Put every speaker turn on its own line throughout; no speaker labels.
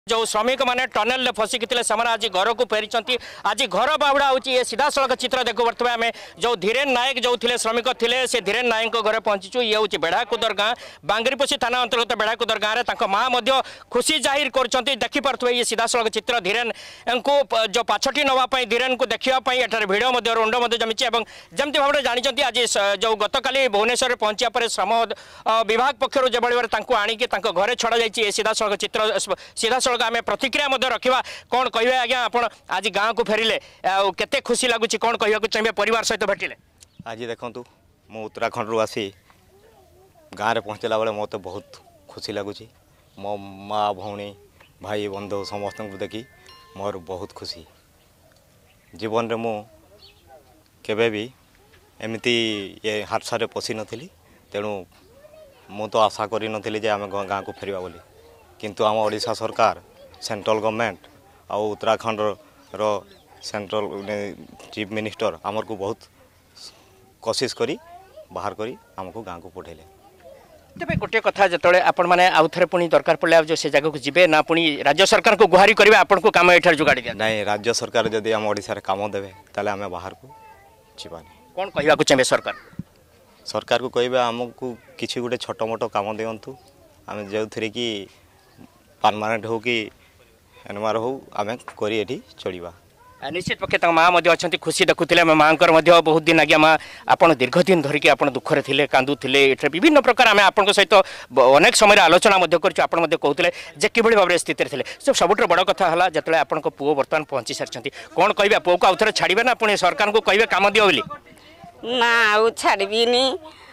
जो श्रमिक मैंने टनेल फसिकी से आज घर को फेरी आज घर बाहुड़ा हूँ ये सीधा सड़क चित्र देखो बर्तमान आम जो धीरेन नायक जो थे श्रमिक थे से धीरेन नायक घर पहुंचीचु ये हूँ बेढ़ाकुदर गाँ बांगरीपोषी थाना अंतर्गत बेढ़ाकुदर गाँव में माँ खुशी जाहिर कर देखिपे ये सीधा सड़क चित्र धीरेन को जो पाछटी नापी धीरेन को देखापी एठार भिड़ रुंड जमी जमी भाव में जानते आज जो गतकाली भुवनेश्वर पहुंचा पर श्रम विभाग पक्षर जो भाव आणिकी घरे छड़ा जाइए सीधा सड़क चित्र सीधा सड़क आम प्रतिक्रिया रखा कौन कहे आज्ञा आप आज गाँव को फेरिले केते खुशी लगुच कौन कहूँ चाहिए परिवार सहित भेटिले
आज देखूँ मु उत्तराखंड रू आसी गाँव में पहुँचला बेले मत बहुत खुशी लगुच मो माँ भौणी भाई बंधु समस्त को देखी मोर बहुत खुशी जीवन में मु केबे भी एमती ये हादसा पशि नी तेणु मु तो आशा करी नथिली जे आम गाँव को फेरिबा बोली किंतु आम ओडिशा सरकार सेंट्रल गवर्नमेंट और उत्तराखंड रो सेंट्रल चीफ मिनिस्टर आमर को बहुत कोशिश करी बाहर करी आमको गाँव को पठेले।
तेज गोटे कथा जो आपण मैंने आउ थे पुणी दरकार पड़े जो से जगह को जीवे ना पुणी राज्य सरकार को गुहारी करेंगे आपन को काम एठार जुगाड़ी दिया
नहीं राज्य सरकार जदि आम ओडिशा रे काम देवे ताले आम बाहर को जीवानी
कौन कहवाक चाहिए सरकार
सरकार को कहे आमको किसी गोटे छोट मोट काम दिंतु आम जो थे कि परमानेंट हो कि एनमार हो आम करी चलिबा
निश्चित पक्षे माँ अच्छा खुशी देखुले माँ बहुत दिन आगे माँ आप दीर्घ दिन धरिकी आप दुखरे थे कांदुले ये विभिन्न प्रकार आम आप सहित अनेक समय आलोचना कहते जे कि भाव में स्थित थे सबुठ बड़ कथा है जो आप पुओ बर्तमान पहुँची सारी कौन कहे पुओ को आउ थे छाड़े ना पुणी सरकार को कहे काम दियो बोली
ना आउ छाड़बीनी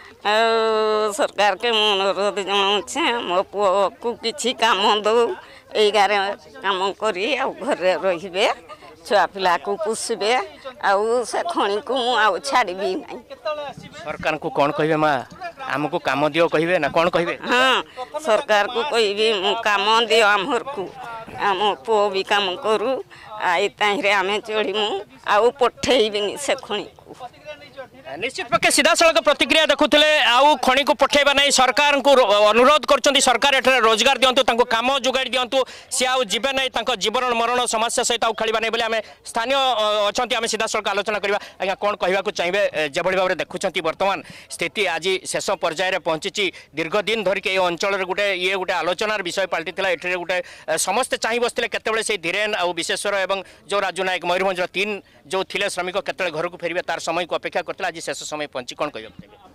सरकार के अनुरोध जनाऊे मो पुओ को किसी काम दो ये गारे काम करी घरे रे छुआ पिला को पुषबे आउ से खणी को आउ छाड़बी नहीं
सरकार को कौन कहे माँ आमको काम दियो कहे ना कौन कहे
हाँ सरकार को कही काम दियो आमर को आम पुओ भी काम करू आई आम चढ़मु आउ पठेबी से खणी को
निश्चित पक्षे सीधा सड़क प्रतिक्रिया देखुले आउ खणी को पठेबा नहीं सरकार को अनुरोध कर सरकार एठारे रोजगार दिंतु काम जोगाड़ी दिंतु सी आउ जीवे नहीं जीवन मरण समस्या सहित आउ खेल नहीं बोले आम स्थानीय अच्छा आम सीधा सड़क आलोचना करवा आज्ञा कौन कहवाक चाहिए जो भाव में देखुं बर्तमान स्थिति आज शेष पर्यायर पहुंची दीर्घ दिन धरिक ये अंचल गोटे ये गोटे आलोचनार विषय पलटि ये गोटे समस्ते चाह बसते केतबेले से धीरेन आउ विशेश्वर और जो राजू नायक मयूरभंज तीन जो थिले श्रमिक केतबेले घर को फेरबे तार समय को अपेक्षा करते आज शेष समय पहुंची कौन कह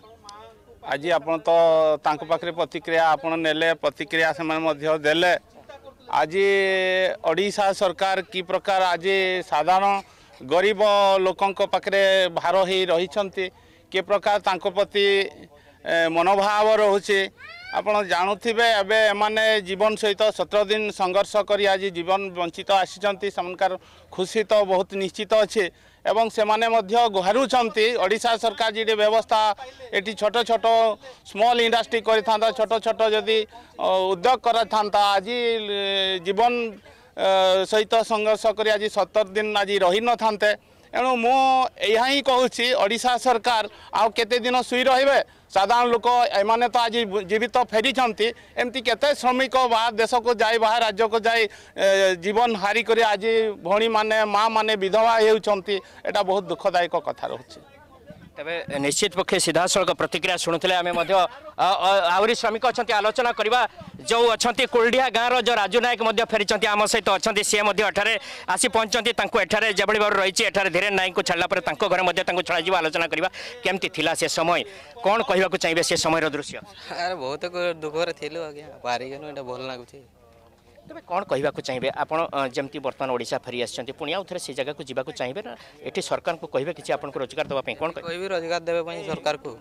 आज आप तो पाखे प्रतिक्रिया आपड़ नेले प्रतिक्रिया से देले आज ओडिशा सरकार कि प्रकार आज साधारण गरीब लोकों पाखे भार हो रही कि प्रकार तांको प्रति मनोभाव रोचे आपड़ जानूवे एमाने जीवन सहित 17 दिन संघर्ष कर आज जीवन वंचित आसी खुशी तो बहुत निश्चित अच्छे एवं से माने मध्य गुहारुचंती ओडिशा सरकार जी व्यवस्था एटी छोट छोट स्मॉल इंडस्ट्री करिथांता छोट छोट जदि उद्योग करथांता आज जीवन सहित संघर्ष कर आज 17 दिन आज रही न थांते एणु मु यहाँ ही कहूँ ओडिशा सरकार आउ केते दिन सुई रहिबे साधारण लोक एमाने तो आज जीवित फेरी एमती केते श्रमिक बाहर देश को जाए बाहर राज्य को जाए जीवन हारी कर आज भौणी माने माँ माने विधवा होती एटा बहुत दुखदायक कथा रोचे
तेरे निश्चित पक्षे सीधा सड़क प्रतिक्रिया शुणुले आम आहरी श्रमिक अच्छा आलोचना करवा जो अच्छा कुलडिया गाँव जो राजू नायक फेरी आम सहित अच्छा सी एठारे आसी पहुँचती एठारे जो भाव रही धीरेन नायक को छाड़ा पर घर छड़ा आलोचना करवा केमती थिला से समय कौन कहवाक चाहिए से समय दृश्य
अरे बहुत दुखरे थी आज्ञा भल लगुच
तेज कौन कहवाक चाहिए आपड़ जमी बर्तमान ओडिशा फेरी आसी पुणी आउ थे से जगह को जावाक चाहिए ना ये सरकार को कहे कि आपको रोजगार देवाई कौन
कह रोजगार देवाई सरकार को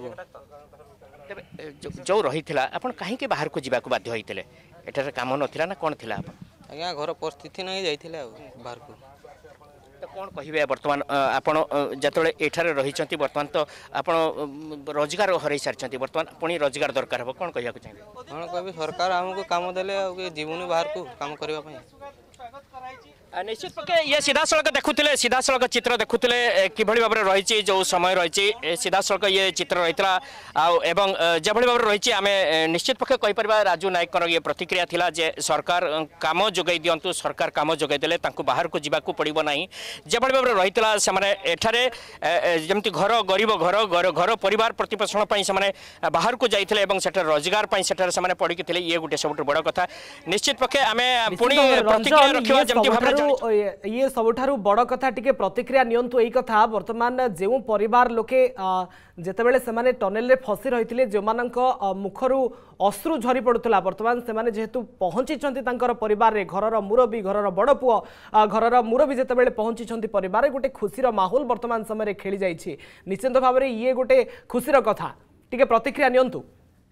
जो रही आप कहीं बाहर को जावाक बाध्य होते एठार काम नाला ना कौन थी
आज्ञा घर परिस्थिति नहीं जाइए बाहर को
तो कौन कहे बर्तमान आपड़ जो एठारे रही बर्तमान तो आप रोजगार हर सारी बर्तमान पुणी रोजगार दरकार हम कौन कहवाक चाहिए
कौन कह सरकार आमको काम देले जीवनी बाहर को काम करने
निश्चित पक्षे ये सीधा सड़क देखुले सीधा सड़क चित्र देखुले कि भाव में रही जो समय रही सीधा सड़क ये चित्र रही एवं जो भाव में रही आम निश्चित पक्षे कहीपर राजू नायक ये प्रतिक्रिया थिला जे सरकार काम जोगाई दिंतु सरकार काम जोगाई देले बाहर को जावाक पड़ो ना जो भाव में रही एठारे जमती घर गरीब घर घर परिवार प्रतिपोषण से बाहर को जाते रोजगार से पड़ी थे ये गोटे सब बड़ कथा निश्चित पक्षे आम पुणी प्रतिक्रिया रखा जमती भाव
ये सबुठारु बड़ कथा टिके प्रतिक्रिया नियंतु एई कथा वर्तमान जो परिवार लोके जेतेबेले सेमाने टनेल रे फसी रहिथिले जो मानक मुखरु अश्रु झरी पडुतला वर्तमान सेमाने जेहेतु पहुंची छंती तांकर परिवार रे घरर मुरबी घरर बड़ पुओ घरर मुरबी जेतेबेले पहुंची छंती परिवार रे गोटे खुशीर माहौल वर्तमान समय रे खेली जाईछि निश्चित भाव रे ये गोटे खुशीर कथा टिके प्रतिक्रिया नियंतु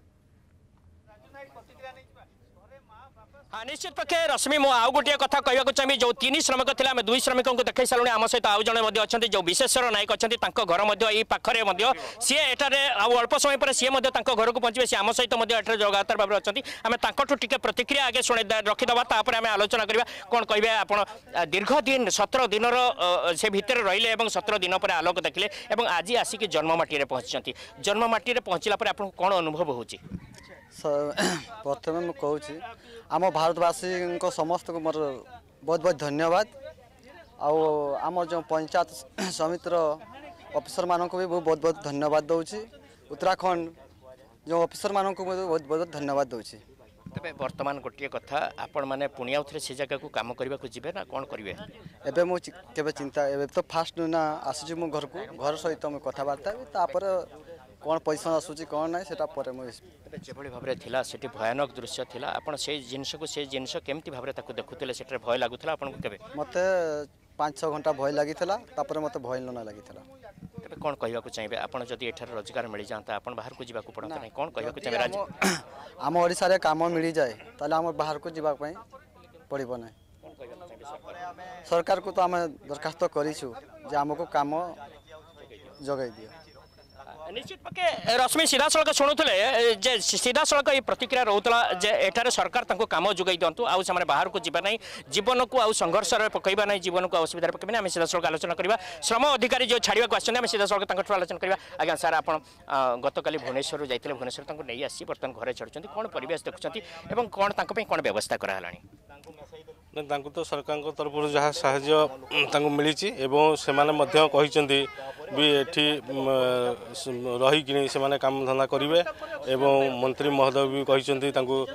हाँ निश्चित पक्षे रश्मि मु आउ गोटे कथा कहूँ चाहिए जो 3 श्रमिक थे आम 2 श्रमिक को देखा सारूँ आम सहित आउ जड़े अच्छा जो विश्वेश्वर नायक अच्छा घर पाखे सी एठार अल्प समय पर सी घर को पहुंचे सी आम सहित लगातार भाव में अच्छा आम टे प्रतिक्रिया आगे शुणे रखीदे आम आलोचना करवा कौन कहे आप दीर्घ दिन 17 दिन से भितर रहिले 17 दिन पर आलोक देखिले आज आसिक जन्ममाटी पहुंची जन्ममाटी पहुँचला आप कौन अनुभव हो
प्रथम मुझे कहूँ आम भारतवासी समस्त को मोर बहुत बहुत धन्यवाद आम जो पंचायत समितिर ऑफिसर मानक भी बहुत बहुत धन्यवाद दूसरी उत्तराखंड जो ऑफिसर मानक बहुत बहुत धन्यवाद दूसरी
तेज बर्तमान गोटे कथा आपण मैंने पुणी आउ थे से जगह को काम करने को जी ना कौन करेंगे
एबे मुझे चिंता एबे तो फास्ट ना आसी मो घर को घर सहित मुझे कथबार्ता कौन पैसा आसूँ कौन ना से
जो भाव में थिला सेठी भयानक दृश्य थिला आपण से जिनस को से जिनस केमती भाव में देखुले से भय लगुला आपन को केबे
मते 5-6 घंटा भय लागिथिला तापर मते भय न लागिथिला
तेबे कोन कहया को चाहिबे आपण जदी एठार रोजगार मिल जाता आपण बाहर को जीवा को पड़ता नहीं कोन कहया को चाहिबे राज्य
आम ओडिसा रे काम मिल जाए ताले हम बाहर को जीवा पई पड़िबो नै सरकार को तो आम दरखास्त करिछु जे हमको काम जगाई दियो
निश्चित पक्षे रश्मि सीधा सड़क शुणुले सीधा सड़क ये प्रतिक्रिया रोला जे एठारे सरकार काम जोगाई दिंतु आउ से बाहर को जीवा नहीं जीवन को आउ संघर्ष पकड़ा नहीं जीवन को असुविधा पकड़ा आम सीधा सड़क आलोचना करवा श्रम अधिकारी जो छाड़क आम सीधा सड़क आलोचना करवा आज्ञा सार आप गतकाली भुवनेश्वर जाते भुवनेश्वर नहीं आसी बर्तमान घर छाड़ुं कौन परिवेश देखुं कौन कौन व्यवस्था कराला
तो सरकार तरफ जहाँ साहाय्य मिली भी एठी रही से काम धंदा करेंगे एवं मंत्री महोदय भी कहते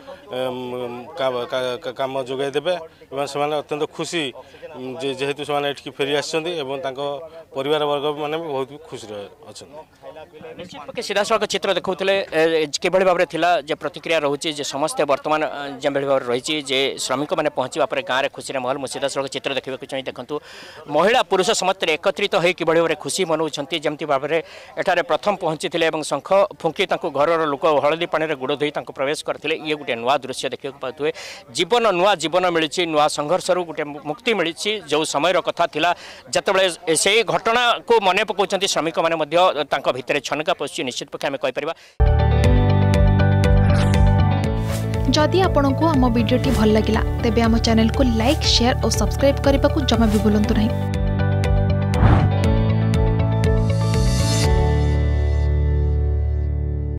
काम जोगाई देवे से अत्यंत खुशी जेहेतु से फेरी परिवार वर्ग मैंने बहुत खुशी अच्छा
निश्चित पक्षे सीधा सड़क चित्र देखुले किभली भाव में प्रतिक्रिया रोचे समस्ते बर्तमान जो भाव में रही श्रमिक मैंने पहुँचा गाँव में खुशी माहौल मुझे सीधा सड़क चित्र देखा चाहिए देखूँ महिला पुरुष समस्त एकत्रित हो कि भाव में खुशी मनाऊँच जमती भाव में एठारे प्रथम पहुँची शंख फुंकी घर लोक हलदी पानी गुड़ धोई प्रवेश करते ये गोटे नुआ दृश्य देखा पाए जीवन नुआ जीवन मिली नुआ संघर्ष गोटे मुक्ति मिली जो समय कथा थिला जतबले से घटना को मन पकाउछन्ति श्रमिक माने मध्य तांको भितरे छनका पसि निश्चित पक्ष आमे कहि परिबा
जदि आपंक आम भिडी भल लगा तेब आम चैनल को लाइक शेयर और सब्सक्राइब करने को जमा भी भूलु नहीं।